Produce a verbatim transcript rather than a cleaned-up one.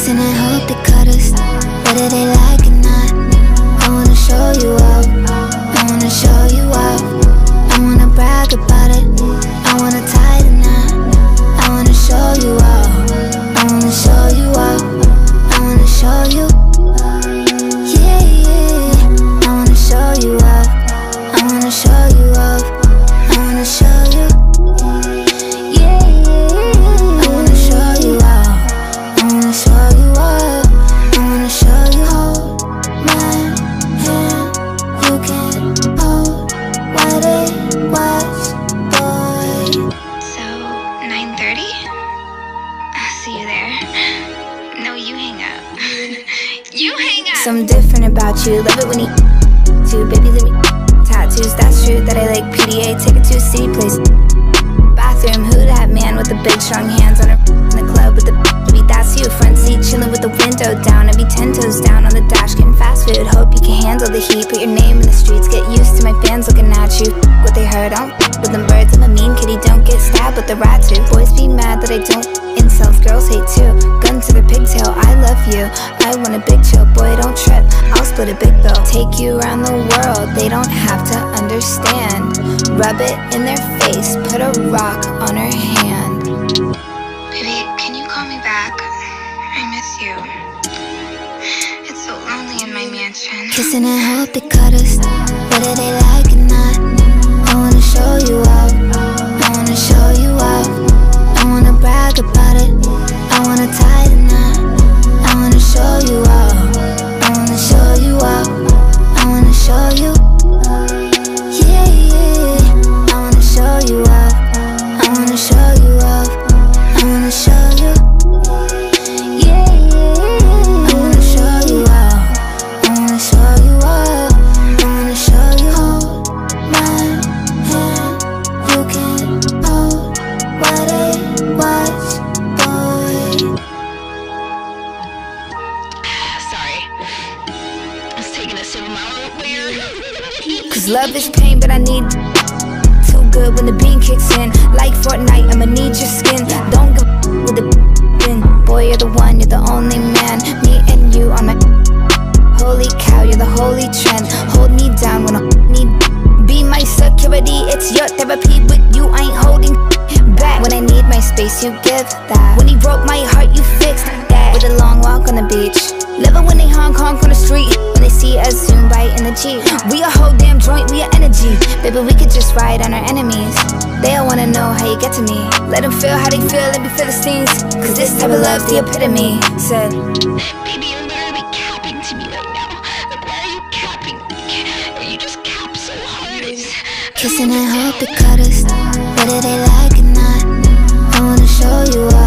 Kissing and hope they cut us, whether they like it or not. I wanna show you up, I wanna show you up. I wanna brag about it, I wanna tie the knot. I wanna show you up, I wanna show you up. I wanna show you, yeah, yeah. I wanna show you up, I wanna show you up. I wanna show you, yeah, yeah. I wanna show you up, I wanna show you up. I wanna show you. Hold my hand, you can hold what it was, boy. So, nine thirty? I'll see you there. No, you hang up. You hang up! Something different about you, love it when you too. Baby, let me tattoos, that's true that I like P D A. Take it to a city place. Bathroom, who that man with the big strong hands on her in the club with the baby? That's you. Front seat, chilling with the window down. I be ten toes down on the dash, getting fast food. Hope you can handle the heat. Put your name in the streets, get used to my fans looking at you. What they heard, I don't with them birds. I'm a mean kitty, don't get stabbed with the rat too. Boys be mad that I don't. Insults, girls hate too. Gun to their pigtail, I love you. I want a big chill, boy, don't trip. I'll split a big bill, take you around the world. They don't have to understand. Rub it in their face, put a rock on her hand. Baby, can you call me back? I miss you. It's so lonely in my mansion. Kissing and hope they cut us, whether they like it or not. I wanna show you up, I wanna show you up. I wanna brag about it, I wanna tie the knot. I wanna show you up, I wanna show you up. I wanna show you, yeah, yeah. I wanna show you up, I wanna show you up. I wanna show you, yeah, yeah. I wanna show you up, I wanna show you up. I wanna show you. Hold my hand, you can hold what it was, boy. Sorry. I was taking a sip of my root beer. Cause love is pain, but I need too good when the bean kicks in. Like Fortnite, I'ma need your skin. Don't go with the bin. Boy, you're the one, you're the only man. Me and you are my holy cow, you're the holy trend. Hold me down when I need. Be my security, it's your therapy. With you, I ain't holding back. When I need my space, you give that. When he broke my heart, you fixed that. With a long walk on the beach, love it when they honk honk on the street. When they see us zoom by in the Jeep. We a whole damn joint, we a energy. Baby, we could just ride on our enemies. They all wanna know how you get to me. Let them feel how they feel, let me feel the stings. Cause this type of love's the epitome. Said, Baby, you're literally capping to me right now. Like, why are you capping? You just cap so hard. It's... kissing and hope they cut us, whether they like it or not. I wanna show you up,